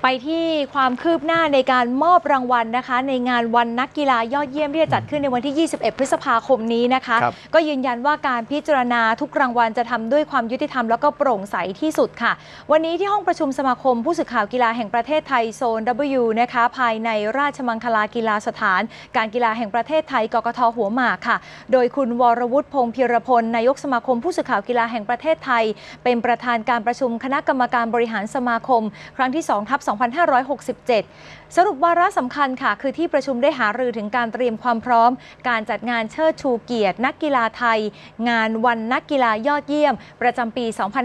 ไปที่ความคืบหน้าในการมอบรางวัลนะคะในงานวันนักกีฬายอดเยี่ยมที่จะจัดขึ้นในวันที่ 21 พฤษภาคมนี้นะคะก็ยืนยันว่าการพิจารณาทุกรางวัลจะทำด้วยความยุติธรรมแล้วก็โปร่งใสที่สุดค่ะวันนี้ที่ห้องประชุมสมาคมผู้สื่อข่าวกีฬาแห่งประเทศไทยโซน W นะคะภายในราชมังคลากีฬาสถานการกีฬาแห่งประเทศไทยกกท.หัวหมากค่ะโดยคุณวรวุฒิพงษ์พีรพลนายกสมาคมผู้สื่อข่าวกีฬาแห่งประเทศไทยเป็นประธานการประชุมคณะกรรมการบริหารสมาคมครั้งที่2/2567 สรุปวาระสำคัญค่ะคือที่ประชุมได้หารือถึงการเตรียมความพร้อมการจัดงานเชิดชูเกียรตินักกีฬาไทยงานวันนักกีฬายอดเยี่ยมประจำปี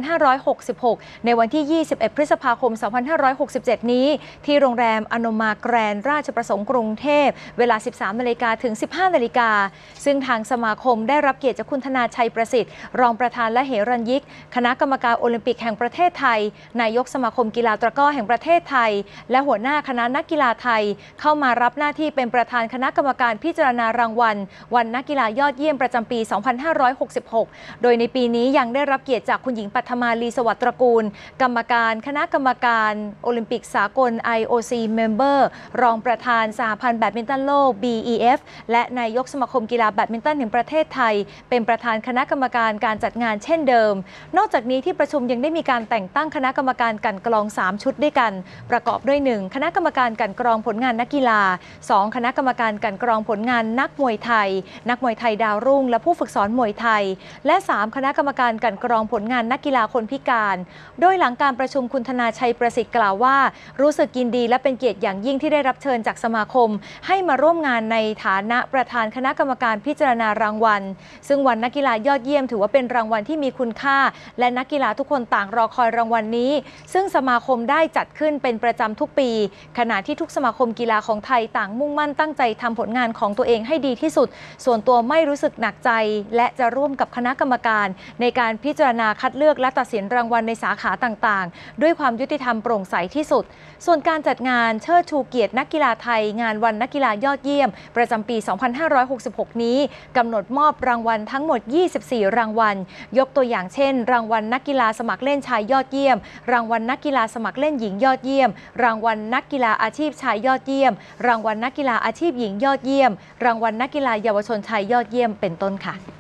2566 ในวันที่ 21 พฤษภาคม 2567 นี้ที่โรงแรมอนมาแกรนด์ราชประสงค์กรุงเทพเวลา 13 นาฬิกาถึง 15 นาฬิกาซึ่งทางสมาคมได้รับเกียรติจากคุณธนาชัยประสิทธิ์รองประธานและเหรัญยิกคณะกรรมการโอลิมปิกแห่งประเทศไทยนายกสมาคมกีฬาตะกร้อแห่งประเทศไทยและหัวหน้าคณะนักกีฬาไทยเข้ามารับหน้าที่เป็นประธานคณะกรรมการพิจารณารางวัลวันนักกีฬายอดเยี่ยมประจำปี 2566 โดยในปีนี้ยังได้รับเกียรติจากคุณหญิงปัทมาลีสวัสดิ์ตระกูลกรรมการคณะกรรมการโอลิมปิกสากล IOC Member รองประธานสหพันธ์แบดมินตันโลก BEF และนายกสมาคมกีฬาแบดมินตันแห่งประเทศไทยเป็นประธานคณะกรรมการการจัดงานเช่นเดิมนอกจากนี้ที่ประชุมยังได้มีการแต่งตั้งคณะกรรมการกลั่นกรอง3ชุดด้วยกันประกอบด้วย 1. คณะกรรมการกลั่นกรองผลงานนักกีฬา 2. คณะกรรมการกลั่นกรองผลงานนักมวยไทยนักมวยไทยดาวรุ่งและผู้ฝึกสอนมวยไทยและ 3. คณะกรรมการกลั่นกรองผลงานนักกีฬาคนพิการโดยหลังการประชุมคุณธนาชัยประสิทธิ์กล่าวว่ารู้สึกยินดีและเป็นเกียรติอย่างยิ่งที่ได้รับเชิญจากสมาคมให้มาร่วมงานในฐานะประธานคณะกรรมการพิจารณารางวัลซึ่งวันนักกีฬายอดเยี่ยมถือว่าเป็นรางวัลที่มีคุณค่าและนักกีฬาทุกคนต่างรอคอยรางวัลนี้ซึ่งสมาคมได้จัดขึ้นเป็นประจำทุกปีขณะที่ทุกสมาคมกีฬาของไทยต่างมุ่งมั่นตั้งใจทำผลงานของตัวเองให้ดีที่สุดส่วนตัวไม่รู้สึกหนักใจและจะร่วมกับคณะกรรมการในการพิจารณาคัดเลือกและตัดสินรางวัลในสาขาต่างๆด้วยความยุติธรรมโปร่งใสที่สุดส่วนการจัดงานเชิดชูเกียรตินักกีฬาไทยงานวันนักกีฬายอดเยี่ยมประจำปี 2566 นี้กำหนดมอบรางวัลทั้งหมด 24 รางวัลยกตัวอย่างเช่นรางวัลนักกีฬาสมัครเล่นชายยอดเยี่ยมรางวัลนักกีฬาสมัครเล่นหญิงยอดเยี่ยมรางวัลนักกีฬาอาชีพชายยอดเยี่ยมรางวัลนักกีฬาอาชีพหญิงยอดเยี่ยมรางวัลนักกีฬาเยาวชนชายยอดเยี่ยมเป็นต้นค่ะ